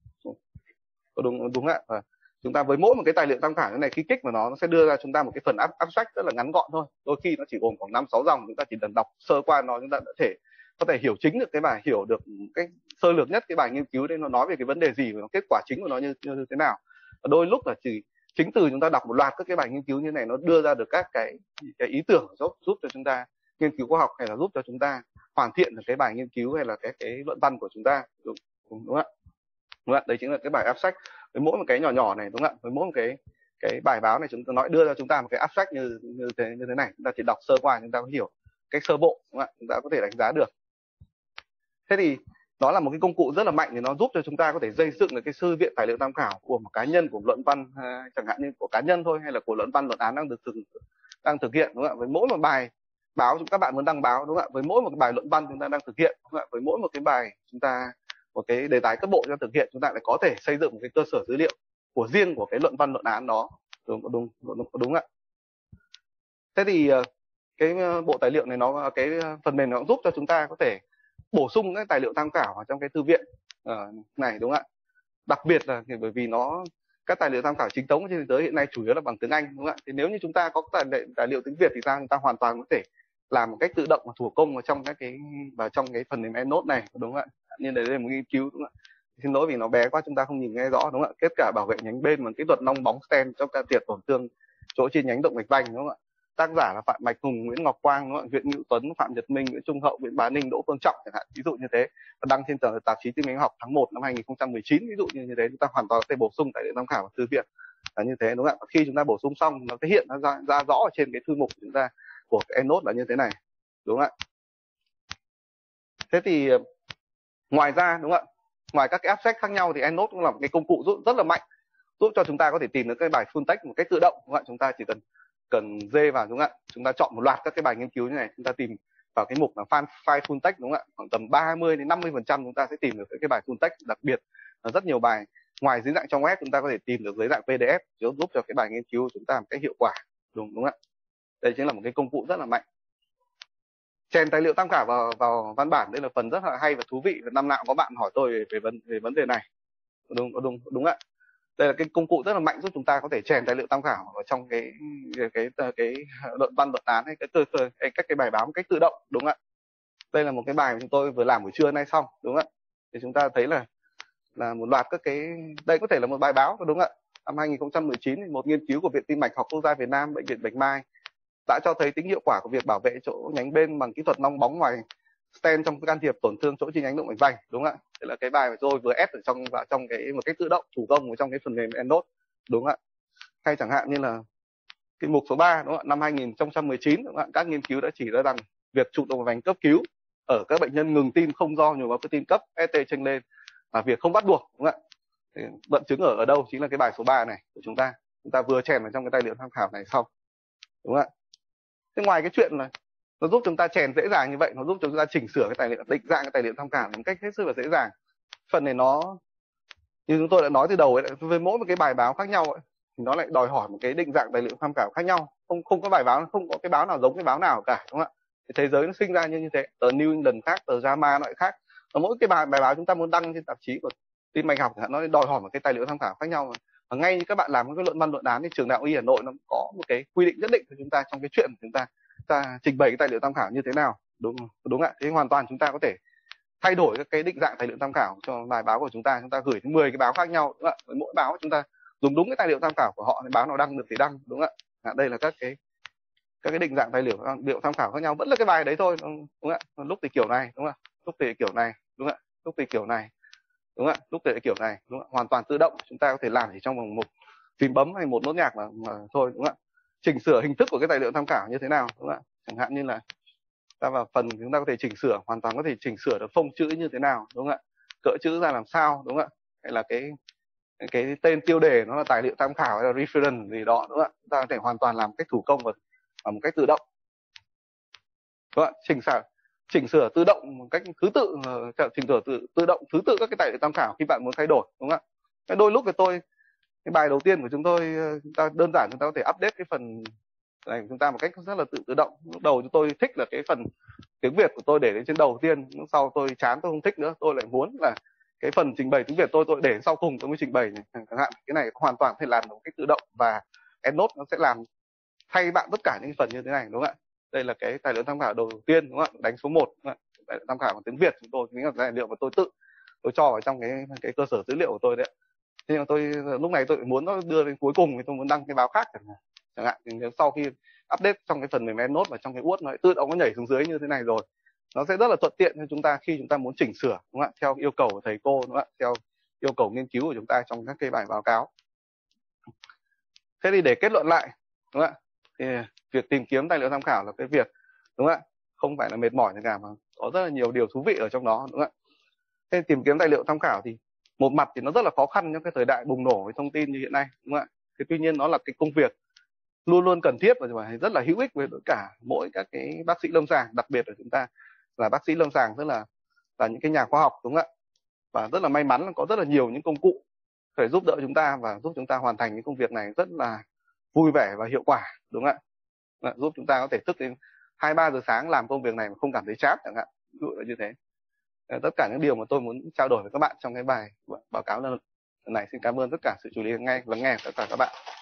đúng không ạ? Và chúng ta với mỗi một cái tài liệu tham khảo như này, khi kích vào nó sẽ đưa ra chúng ta một cái phần abstract rất là ngắn gọn thôi. Đôi khi nó chỉ gồm khoảng 5-6 dòng, chúng ta chỉ cần đọc sơ qua nó, chúng ta đã có thể hiểu chính được cái bài, hiểu được cái sơ lược nhất cái bài nghiên cứu đấy nó nói về cái vấn đề gì và kết quả chính của nó như thế nào. Và đôi lúc là chính từ chúng ta đọc một loạt các cái bài nghiên cứu như này, nó đưa ra được các cái ý tưởng giúp cho chúng ta nghiên cứu khoa học, hay là giúp cho chúng ta hoàn thiện được cái bài nghiên cứu hay là cái luận văn của chúng ta, đúng không ạ? Đúng không ạ? Đấy chính là cái bài abstract. Với mỗi một cái nhỏ nhỏ này, đúng không ạ? Với mỗi một cái bài báo này chúng ta đưa ra chúng ta một cái abstract như thế này, chúng ta chỉ đọc sơ qua chúng ta có hiểu cách sơ bộ, đúng không ạ? Chúng ta có thể đánh giá được. Thế thì nó là một cái công cụ rất là mạnh, thì nó giúp cho chúng ta có thể xây dựng được cái thư viện tài liệu tham khảo của một cá nhân, của luận văn chẳng hạn như của cá nhân thôi, hay là của luận văn luận án đang thực hiện, đúng không ạ? Với mỗi một bài báo các bạn muốn đăng báo, đúng không ạ? Với mỗi một cái bài luận văn chúng ta đang thực hiện, đúng không ạ? Với mỗi một cái bài chúng ta một cái đề tài cấp bộ cho thực hiện, chúng ta lại có thể xây dựng một cái cơ sở dữ liệu của riêng của cái luận văn luận án đó, đúng ạ? Thế thì cái bộ tài liệu này cái phần mềm nó cũng giúp cho chúng ta có thể bổ sung các tài liệu tham khảo vào trong cái thư viện này, đúng không ạ? Đặc biệt là bởi vì các tài liệu tham khảo chính thống trên thế giới hiện nay chủ yếu là bằng tiếng Anh, đúng không ạ? Thì nếu như chúng ta có tài liệu tiếng Việt thì chúng ta hoàn toàn có thể làm một cách tự động và thủ công vào trong cái phần mềm EndNote này, đúng không ạ? Như đây là một nghiên cứu, đúng không ạ? Xin lỗi vì nó bé quá chúng ta không nhìn nghe rõ, đúng không ạ? Kết quả bảo vệ nhánh bên bằng kỹ thuật nong bóng stent trong can thiệp tổn thương chỗ trên nhánh động mạch vành, đúng không ạ? Tác giả là Phạm Bạch Hùng, Nguyễn Ngọc Quang, đúng không ạ? Nguyễn Hữu Tuấn, Phạm Nhật Minh, Nguyễn Trung Hậu, Nguyễn Bá Ninh, Đỗ Phương Trọng chẳng hạn, ví dụ như thế. Đăng trên tạp chí Tim mạch học tháng 1 năm 2019, ví dụ như thế. Chúng ta hoàn toàn có thể bổ sung tài liệu tham khảo vào thư viện là như thế, đúng không ạ? Khi chúng ta bổ sung xong nó sẽ hiện nó ra rõ ở trên cái thư mục của chúng ta của cái EndNote là như thế này, đúng không ạ? Thế thì ngoài ra, đúng không ạ, ngoài các cái abstract khác nhau thì EndNote cũng là một cái công cụ rất là mạnh, giúp cho chúng ta có thể tìm được cái bài full text một cách tự động, đúng không ạ? Chúng ta chỉ cần dê vào, đúng không ạ? Chúng ta chọn một loạt các cái bài nghiên cứu như này, chúng ta tìm vào cái mục là file full text, đúng không ạ? Khoảng tầm 30 đến 50% chúng ta sẽ tìm được cái bài full text. Đặc biệt là rất nhiều bài ngoài dưới dạng trong web chúng ta có thể tìm được dưới dạng PDF, giúp cho cái bài nghiên cứu của chúng ta một cách hiệu quả, đúng không ạ? Đây chính là một cái công cụ rất là mạnh. Chèn tài liệu tham khảo vào văn bản, đây là phần rất là hay và thú vị, và năm nào có bạn hỏi tôi về vấn đề này, đúng ạ. Đây là cái công cụ rất là mạnh giúp chúng ta có thể chèn tài liệu tham khảo vào trong cái luận văn, luận án hay các cái bài báo một cách tự động, đúng không ạ? Đây là một cái bài mà chúng tôi vừa làm buổi trưa nay xong, đúng không ạ? Thì chúng ta thấy là một loạt các cái, đây có thể là một bài báo, đúng không ạ? Năm 2019 thì một nghiên cứu của Viện Tim mạch Học Quốc gia Việt Nam, Bệnh viện Bạch Mai đã cho thấy tính hiệu quả của việc bảo vệ chỗ nhánh bên bằng kỹ thuật nong bóng ngoài stent trong can thiệp tổn thương chỗ chi nhánh động mạch vành, đúng không ạ? Đây là cái bài mà tôi vừa ép ở trong cái một cách tự động thủ công ở trong cái phần mềm EndNote, đúng không ạ? Hay chẳng hạn như là cái mục số 3, đúng không ạ? Năm 2019, đúng không ạ? Các nghiên cứu đã chỉ ra rằng việc chụp động mạch vành cấp cứu ở các bệnh nhân ngừng tim không do nhồi máu cơ tim cấp ST chênh lên là việc không bắt buộc, đúng không ạ? Dẫn chứng ở đâu chính là cái bài số 3 này của chúng ta vừa chèn vào trong cái tài liệu tham khảo này xong, đúng không ạ? Thế ngoài cái chuyện là nó giúp chúng ta chèn dễ dàng như vậy, nó giúp chúng ta chỉnh sửa cái tài liệu, định dạng cái tài liệu tham khảo một cách hết sức là dễ dàng. Phần này nó như chúng tôi đã nói từ đầu ấy, với mỗi một cái bài báo khác nhau ấy, thì nó lại đòi hỏi một cái định dạng tài liệu tham khảo khác nhau. Không có bài báo, không có cái báo nào giống cái báo nào cả, đúng không ạ? Cái thế giới nó sinh ra như thế, tờ New England khác, tờ JAMA nó lại khác. Và mỗi cái bài báo chúng ta muốn đăng trên tạp chí của Tim mạch học nó đòi hỏi một cái tài liệu tham khảo khác nhau. Và ngay như các bạn làm cái luận văn, luận án thì trường Đại học Y Hà Nội nó có một cái quy định nhất định của chúng ta trong cái chuyện của chúng ta trình bày cái tài liệu tham khảo như thế nào, đúng ạ? Thế hoàn toàn chúng ta có thể thay đổi các cái định dạng tài liệu tham khảo cho bài báo của chúng ta gửi đến 10 cái báo khác nhau, đúng không ạ? Với mỗi báo chúng ta dùng đúng cái tài liệu tham khảo của họ, báo nào đăng được thì đăng, đúng không ạ? Đây là các cái định dạng tài liệu tham khảo khác nhau, vẫn là cái bài đấy thôi, đúng không ạ? Lúc thì kiểu này, đúng không ạ? Lúc thì kiểu này, đúng không ạ? Lúc thì kiểu này, đúng không ạ? Lúc thì kiểu này, đúng không ạ? Hoàn toàn tự động, chúng ta có thể làm chỉ trong vòng một phím bấm hay một nốt nhạc mà thôi, đúng không ạ? Chỉnh sửa hình thức của cái tài liệu tham khảo như thế nào, đúng không ạ? Chẳng hạn như là ta vào phần chúng ta có thể chỉnh sửa, hoàn toàn có thể chỉnh sửa được phông chữ như thế nào, đúng không ạ? Cỡ chữ ra làm sao, đúng không ạ? Hay là cái tên tiêu đề nó là tài liệu tham khảo hay là reference gì đó, đúng không ạ? Chúng ta có thể hoàn toàn làm cách thủ công và một cách tự động, đúng không ạ? Chỉnh sửa tự động một cách thứ tự, chỉnh sửa tự động thứ tự các cái tài liệu tham khảo khi bạn muốn thay đổi, đúng không ạ? Đôi lúc cái bài đầu tiên của chúng tôi, chúng ta đơn giản chúng ta có thể update cái phần này của chúng ta một cách rất là tự động. Lúc đầu chúng tôi thích là cái phần tiếng Việt của tôi để lên trên đầu tiên, lúc sau tôi chán, tôi không thích nữa, tôi lại muốn là cái phần trình bày tiếng Việt tôi để sau cùng tôi mới trình bày này. Chẳng hạn cái này hoàn toàn có thể làm một cách tự động, và EndNote nó sẽ làm thay bạn tất cả những phần như thế này, đúng không ạ? Đây là cái tài liệu tham khảo đầu tiên, đúng không ạ? Đánh số 1, tài liệu tham khảo bằng tiếng Việt chúng tôi chính là tài liệu mà tôi cho vào trong cái cơ sở dữ liệu của tôi đấy. Nhưng mà tôi lúc này tôi muốn nó đưa đến cuối cùng thì tôi muốn đăng cái báo khác chẳng hạn. Thì nếu sau khi update trong cái phần mềm EndNote và trong cái Word nó tự động nó nhảy xuống dưới như thế này rồi, nó sẽ rất là thuận tiện cho chúng ta khi chúng ta muốn chỉnh sửa, đúng không ạ? Theo yêu cầu của thầy cô, đúng không ạ? Theo yêu cầu nghiên cứu của chúng ta trong các cái bài báo cáo. Thế thì để kết luận lại, đúng không ạ? Thì việc tìm kiếm tài liệu tham khảo là cái việc, đúng không ạ? Không phải là mệt mỏi gì cả, mà có rất là nhiều điều thú vị ở trong đó, đúng không ạ? Thế tìm kiếm tài liệu tham khảo thì một mặt thì nó rất là khó khăn trong cái thời đại bùng nổ với thông tin như hiện nay, đúng không ạ? Thế tuy nhiên nó là cái công việc luôn luôn cần thiết và rất là hữu ích với tất cả mỗi các cái bác sĩ lâm sàng, đặc biệt là chúng ta là bác sĩ lâm sàng, tức là những cái nhà khoa học, đúng không ạ? Và rất là may mắn là có rất là nhiều những công cụ để giúp đỡ chúng ta và giúp chúng ta hoàn thành cái công việc này rất là vui vẻ và hiệu quả, đúng không ạ? Giúp chúng ta có thể thức đến 2-3 giờ sáng làm công việc này mà không cảm thấy chán chẳng hạn, ví dụ là như thế. Tất cả những điều mà tôi muốn trao đổi với các bạn trong cái bài báo cáo lần này. Xin cảm ơn tất cả sự chú ý lắng nghe của tất cả các bạn.